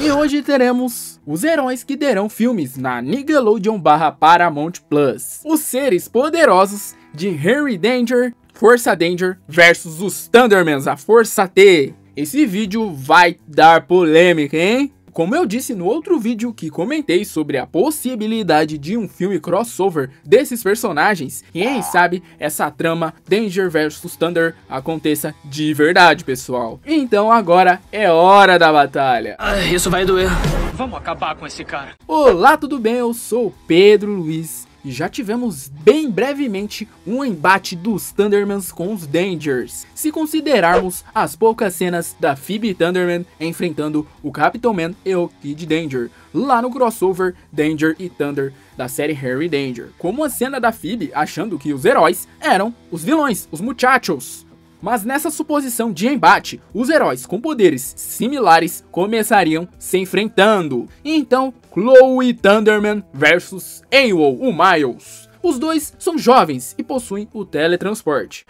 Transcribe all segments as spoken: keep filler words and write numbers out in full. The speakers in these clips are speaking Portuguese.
E hoje teremos os heróis que derão filmes na Nickelodeon barra Paramount Plus. Os seres poderosos de Harry Danger, Força Danger versus os Thundermans, a Força T. Esse vídeo vai dar polêmica, hein? Como eu disse no outro vídeo que comentei sobre a possibilidade de um filme crossover desses personagens, quem sabe essa trama Danger versus Thunder aconteça de verdade, pessoal. Então agora é hora da batalha. Ah, isso vai doer. Vamos acabar com esse cara. Olá, tudo bem? Eu sou o Pedro Luiz. E já tivemos bem brevemente um embate dos Thundermans com os Dangers, se considerarmos as poucas cenas da Phoebe Thunderman enfrentando o Capitão Man e o Kid Danger, lá no crossover Danger e Thunder da série Harry Danger, como a cena da Phoebe achando que os heróis eram os vilões, os muchachos. Mas nessa suposição de embate, os heróis com poderes similares começariam se enfrentando. Então, Chloe Thunderman versus AWOL, o Miles. Os dois são jovens e possuem o teletransporte.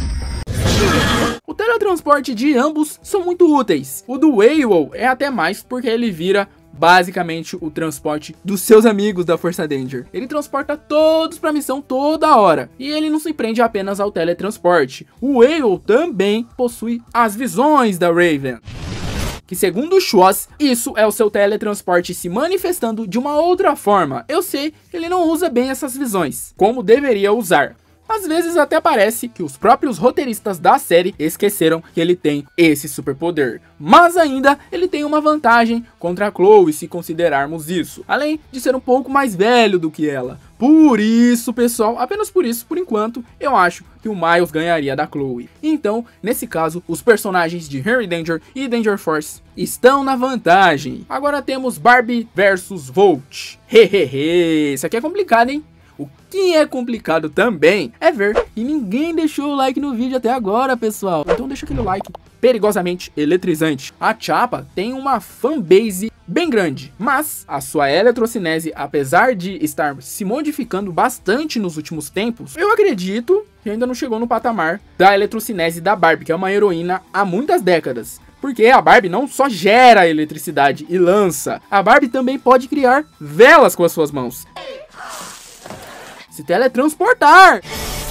O teletransporte de ambos são muito úteis. O do AWOL é até mais porque ele vira basicamente o transporte dos seus amigos da Força Danger. Ele transporta todos pra missão toda hora. E ele não se prende apenas ao teletransporte. O AWOL também possui as visões da Raven, que segundo o Schwoz, isso é o seu teletransporte se manifestando de uma outra forma. Eu sei que ele não usa bem essas visões, como deveria usar. Às vezes até parece que os próprios roteiristas da série esqueceram que ele tem esse superpoder. Mas ainda ele tem uma vantagem contra a Chloe se considerarmos isso, além de ser um pouco mais velho do que ela. Por isso, pessoal, apenas por isso, por enquanto, eu acho que o Miles ganharia da Chloe. Então, nesse caso, os personagens de Harry Danger e Danger Force estão na vantagem. Agora temos Barbie versus Volt. Hehehe, isso aqui é complicado, hein? O que é complicado também é ver que ninguém deixou o like no vídeo até agora, pessoal. Então deixa aquele like perigosamente eletrizante. A Chappa tem uma fanbase bem grande, mas a sua eletrocinese, apesar de estar se modificando bastante nos últimos tempos, eu acredito que ainda não chegou no patamar da eletrocinese da Barbie, que é uma heroína há muitas décadas. Porque a Barbie não só gera eletricidade e lança, a Barbie também pode criar velas com as suas mãos. Se teletransportar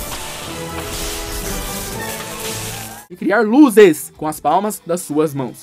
e criar luzes com as palmas das suas mãos.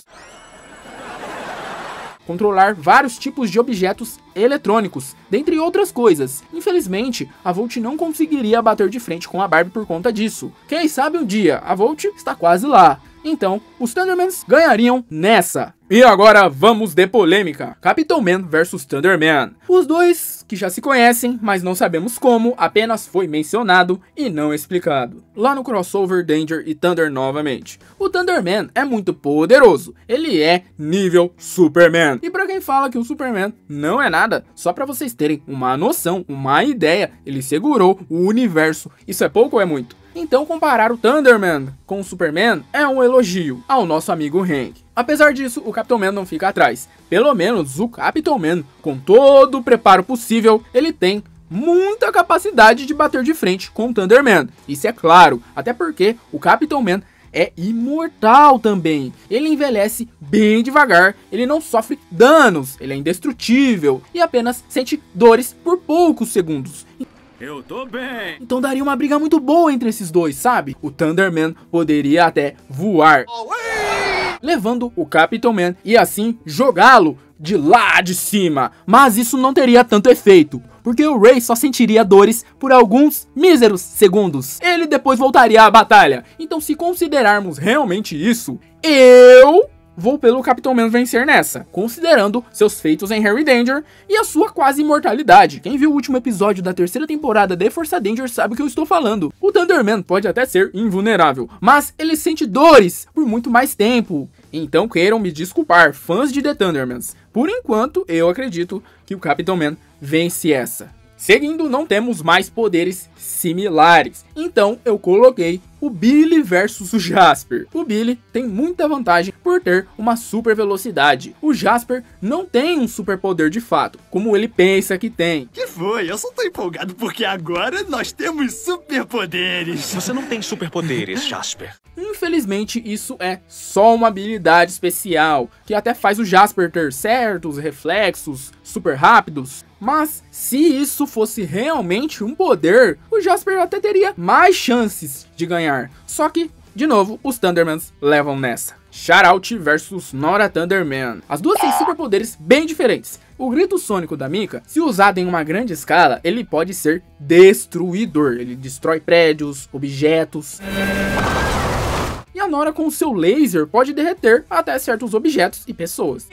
Controlar vários tipos de objetos eletrônicos, dentre outras coisas. Infelizmente, a Volt não conseguiria bater de frente com a Barbie por conta disso. Quem sabe um dia, a Volt está quase lá. Então, os Thundermans ganhariam nessa. E agora vamos de polêmica. Capitão Man versus Thunderman. Os dois que já se conhecem, mas não sabemos como, apenas foi mencionado e não explicado. Lá no crossover Danger e Thunder novamente. O Thunderman é muito poderoso. Ele é nível Superman. E pra quem fala que o Superman não é nada, só pra vocês terem uma noção, uma ideia, ele segurou o universo. Isso é pouco ou é muito? Então comparar o Thunderman com o Superman é um elogio ao nosso amigo Hank. Apesar disso, o Capitão Man não fica atrás. Pelo menos o Capitão Man, com todo o preparo possível, ele tem muita capacidade de bater de frente com o Thunderman. Isso é claro, até porque o Capitão Man é imortal também. Ele envelhece bem devagar, ele não sofre danos, ele é indestrutível e apenas sente dores por poucos segundos. Eu tô bem. Então daria uma briga muito boa entre esses dois, sabe? O Thunderman poderia até voar, levando o Capitão Man e assim jogá-lo de lá de cima. Mas isso não teria tanto efeito, porque o Ray só sentiria dores por alguns míseros segundos. Ele depois voltaria à batalha. Então, se considerarmos realmente isso, eu vou pelo Capitão Man vencer nessa, considerando seus feitos em Harry Danger e a sua quase imortalidade. Quem viu o último episódio da terceira temporada de Força Danger sabe o que eu estou falando. O Thunderman pode até ser invulnerável, mas ele sente dores por muito mais tempo. Então queiram me desculpar, fãs de The Thundermans. Por enquanto, eu acredito que o Capitão Man vence essa. Seguindo, não temos mais poderes similares, então eu coloquei o Billy versus o Jasper. O Billy tem muita vantagem por ter uma super velocidade. O Jasper não tem um super poder de fato, como ele pensa que tem. Que foi? Eu só tô empolgado porque agora nós temos superpoderes. Você não tem superpoderes, Jasper. Infelizmente, isso é só uma habilidade especial, que até faz o Jasper ter certos reflexos super rápidos. Mas se isso fosse realmente um poder, o Jasper até teria mais chances de ganhar. Só que, de novo, os Thundermans levam nessa. Shoutout versus Nora Thunderman. As duas têm superpoderes bem diferentes. O grito sônico da Mika, se usado em uma grande escala, ele pode ser destruidor. Ele destrói prédios, objetos. E a Nora com o seu laser pode derreter até certos objetos e pessoas.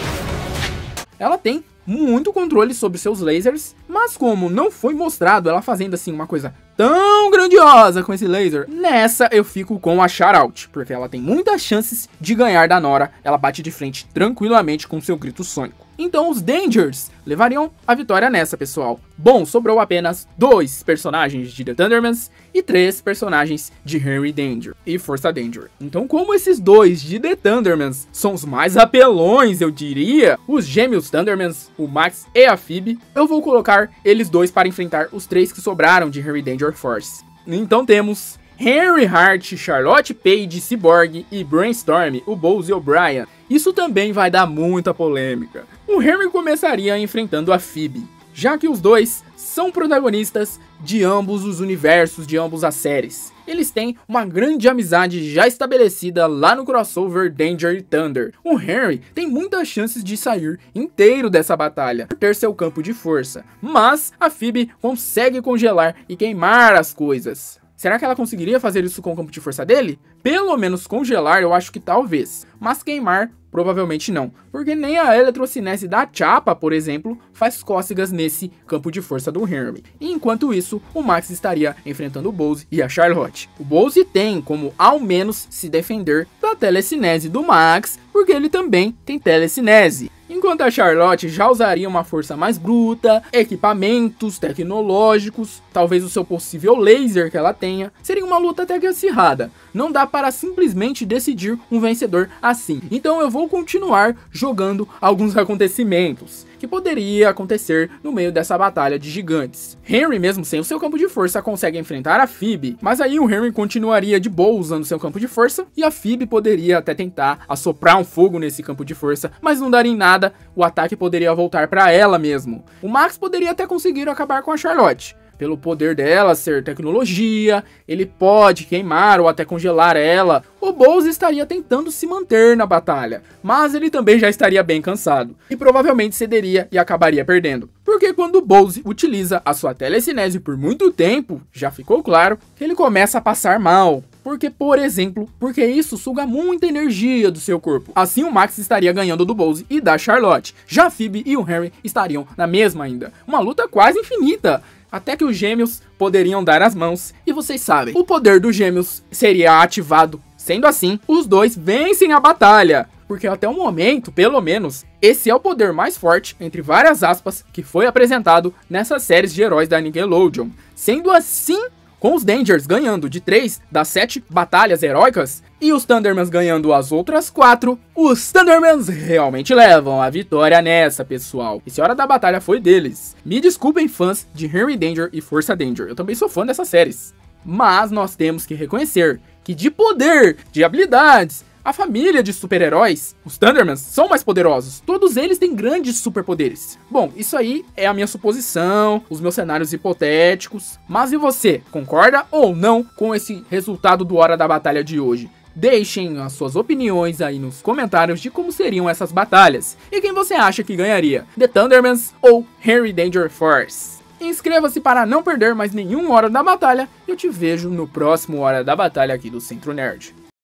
Ela tem muito controle sobre seus lasers, mas como não foi mostrado ela fazendo assim uma coisa tão grandiosa com esse laser, nessa eu fico com a Shoutout, porque ela tem muitas chances de ganhar da Nora. Ela bate de frente tranquilamente com seu grito sônico. Então os Dangers levariam a vitória nessa, pessoal. Bom, sobrou apenas dois personagens de The Thundermans e três personagens de Henry Danger e Força Danger. Então, como esses dois de The Thundermans são os mais apelões, eu diria, os gêmeos Thundermans, o Max e a Phoebe, eu vou colocar eles dois para enfrentar os três que sobraram de Henry Danger Force. Então temos Henry Hart, Charlotte Page, Cyborg e Brainstorm, o Buzz e o Brian. Isso também vai dar muita polêmica. O Henry começaria enfrentando a Phoebe, já que os dois são protagonistas de ambos os universos, de ambos as séries. Eles têm uma grande amizade já estabelecida lá no crossover Danger e Thunder. O Henry tem muitas chances de sair inteiro dessa batalha, por ter seu campo de força, mas a Phoebe consegue congelar e queimar as coisas. Será que ela conseguiria fazer isso com o campo de força dele? Pelo menos congelar eu acho que talvez, mas queimar provavelmente não, porque nem a eletrocinese da Chapa, por exemplo, faz cócegas nesse campo de força do Henry. E enquanto isso, o Max estaria enfrentando o Buzz e a Charlotte. O Buzz tem como ao menos se defender da telecinese do Max, porque ele também tem telecinese. Enquanto a Charlotte já usaria uma força mais bruta, equipamentos tecnológicos, talvez o seu possível laser que ela tenha. Seria uma luta até que acirrada. Não dá para simplesmente decidir um vencedor assim. Então eu vou continuar jogando alguns acontecimentos que poderia acontecer no meio dessa batalha de gigantes. Henry, mesmo sem o seu campo de força, consegue enfrentar a Phoebe, mas aí o Henry continuaria de boa usando seu campo de força, e a Phoebe poderia até tentar assoprar um fogo nesse campo de força, mas não daria em nada, o ataque poderia voltar para ela mesmo. O Max poderia até conseguir acabar com a Charlotte. Pelo poder dela ser tecnologia, ele pode queimar ou até congelar ela. O Buzz estaria tentando se manter na batalha, mas ele também já estaria bem cansado, e provavelmente cederia e acabaria perdendo. Porque quando o Buzz utiliza a sua telecinese por muito tempo, já ficou claro que ele começa a passar mal. Porque, por exemplo, porque isso suga muita energia do seu corpo. Assim o Max estaria ganhando do Buzz e da Charlotte. Já a Phoebe e o Henry estariam na mesma ainda. Uma luta quase infinita. Até que os gêmeos poderiam dar as mãos. E vocês sabem, o poder dos gêmeos seria ativado. Sendo assim, os dois vencem a batalha. Porque até o momento, pelo menos, esse é o poder mais forte, entre várias aspas, que foi apresentado nessas séries de heróis da Nickelodeon. Sendo assim, com os Dangers ganhando de três das sete batalhas heróicas e os Thundermans ganhando as outras quatro, os Thundermans realmente levam a vitória nessa, pessoal. Esse Hora da Batalha foi deles. Me desculpem, fãs de Henry Danger e Força Danger, eu também sou fã dessas séries. Mas nós temos que reconhecer que de poder, de habilidades, a família de super-heróis, os Thundermans, são mais poderosos. Todos eles têm grandes superpoderes. Bom, isso aí é a minha suposição, os meus cenários hipotéticos. Mas e você? Concorda ou não com esse resultado do Hora da Batalha de hoje? Deixem as suas opiniões aí nos comentários de como seriam essas batalhas. E quem você acha que ganharia? The Thundermans ou Henry Danger Force? Inscreva-se para não perder mais nenhum Hora da Batalha. E eu te vejo no próximo Hora da Batalha aqui do Centro Nerd.